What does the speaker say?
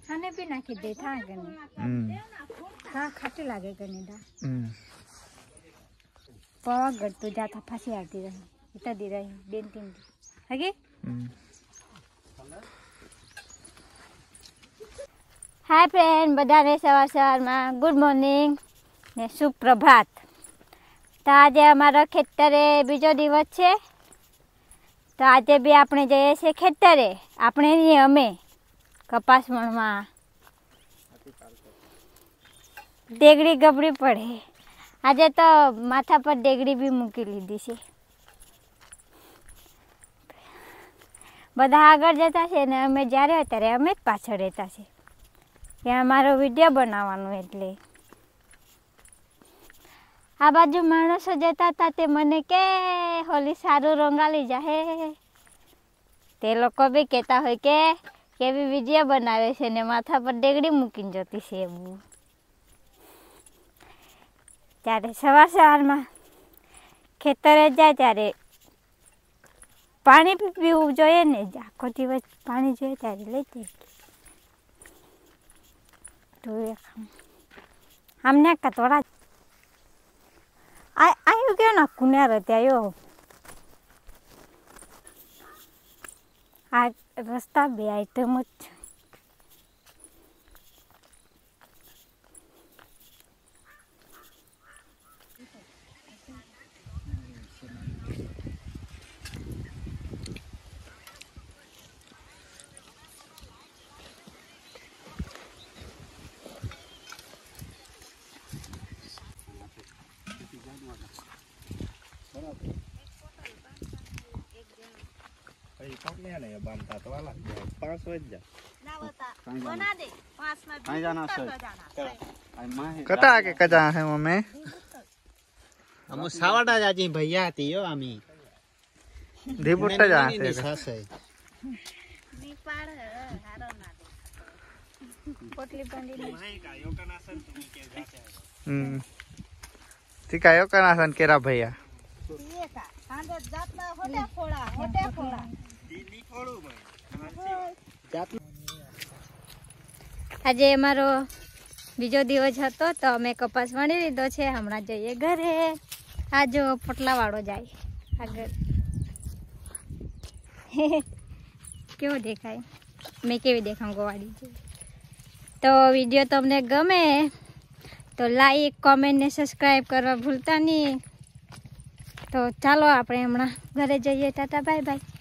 खाने भी नाखी दे था गने का खाटे लागे गने दा पवा गट तो जाता फांसी आती रही इतना दे रही बेन तीन आगे हाय फ्रेंड बधाने सवार सवार में गुड मॉर्निंग ने सुप्रभात। तो आज अमारा खेतरे बीजो दिवस है तो आज भी आपणे जईए छे खेतरे आपणे नहीं अमे कपास वणवा डेगड़ी गबड़ी पड़े आज तो माथा पर डेगड़ी भी मूकी लीधी छे। बधा आगळ जता छे ने अमे ज्यारे त्यारे अमे ज पाछळ रहेता छे के अमारो विडियो बनाववानो एटले आ बाजू माणसो जता था ते मने के होली सारू रंगाली जाहे ते लोको भी कहता होय के केवी विडियो बनावे छे ने माथा पर डेगड़ी मूकीने जती छे एवुं। त्यारे सवार सवारमां खेतरे जाय त्यारे पाणी पीवुं जोईए ने आखो दिवस पाणी जोईए त्यारे लई जाय तो हमने कतोड़ा आयो क्या ना कुन्या रहते आयो आज रास्ता भी आई तो मत नहीं बनता तो वाला 5 बजे ना बता बना दे 5 में भी जाना है कता के कजा है मम्मी हम सावाडा जाजी भैया आती हो आमी धीपुट्टा जा से सासे नी पाड़ हारो ना दे पोटली बांधी नहीं का योगनासन तुम के जाते ठीक है योगनासन केरा भैया ये का आंदर जातना होटे फोड़ा दी फोड़ो भाई આજે અમારો બીજો દિવસ હતો તો અમે કપાસ વણી લીધો છે હમણાં જઈએ ઘરે। આ જો પોટલાવાળો જાય આગળ કેવો દેખાય મેં કેવી દેખાઉં ગોવાડી છે। તો વિડીયો તમને ગમે તો લાઈક કોમેન્ટ ને સબસ્ક્રાઈબ કરવા ભૂલતા નહીં। તો ચાલો આપણે હમણાં ઘરે જઈએ। Tata bye by.